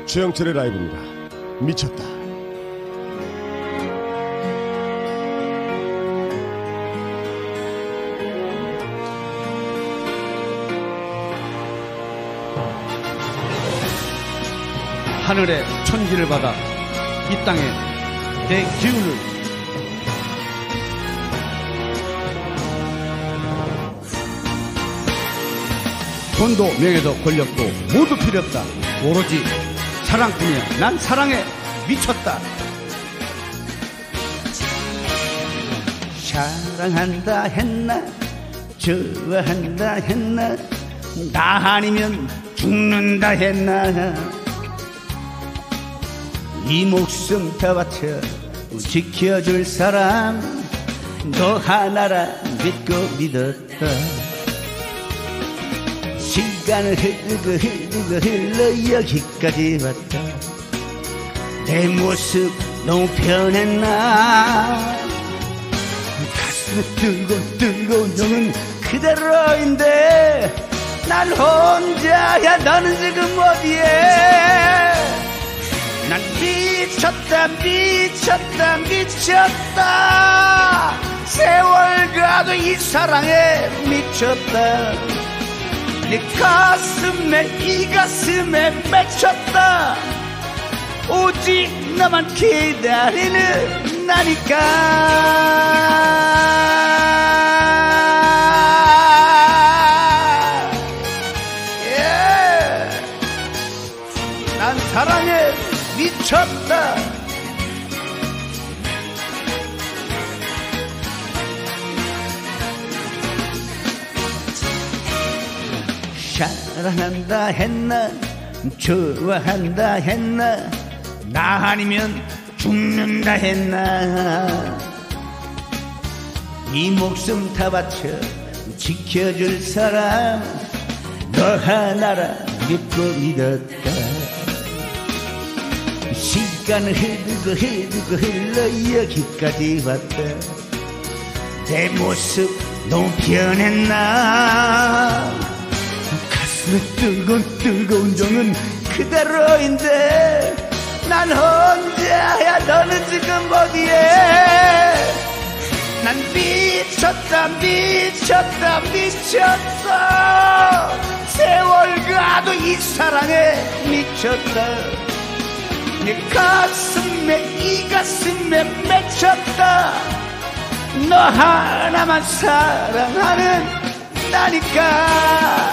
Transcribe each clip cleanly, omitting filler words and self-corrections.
최영철의 라이브입니다. 미쳤다. 하늘의 천지를 받아 이 땅에 내 기운을 돈도 명예도 권력도 모두 필요 없다. 오로지 사랑뿐이야. 난 사랑에 미쳤다. 사랑한다 했나 좋아한다 했나 나 아니면 죽는다 했나 이 목숨 다 바쳐 지켜줄 사람 너 하나라 믿고 믿었다. 시간을 흘러 여기까지 왔다. 내 모습 너무 변했나 가슴에 뜨거운 정은 그대로인데 난 혼자야. 너는 지금 어디에. 난 미쳤다. 세월 가도 이 사랑에 미쳤다. 네 가슴에 이 가슴에 맺혔다. 오직 나만 기다리는 나니까. 난 사랑에 미쳤다. 사랑한다 했나 좋아한다 했나 나 아니면 죽는다 했나 이 목숨 다 바쳐 지켜줄 사람 너 하나라 믿고 믿었다. 시간을 흘러 여기까지 왔다. 내 모습 너무 변했나 가슴에 뜨거운 정은 그대로인데 난 혼자야. 너는 지금 어디에. 난 미쳤다. 세월 가도 이 사랑에 미쳤다. 네 가슴에 이 가슴에 맺혔다. 너 하나만 사랑하는 나니까.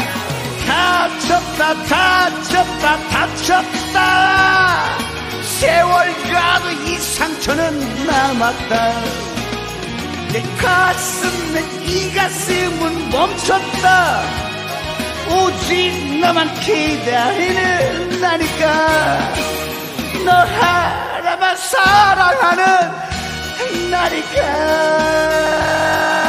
다쳤다. 세월 가도 이 상처는 남았다. 내 가슴에 이 가슴은 멈췄다. 오직 너만 기다리는 나니까. 너 하나만 사랑하는 나니까.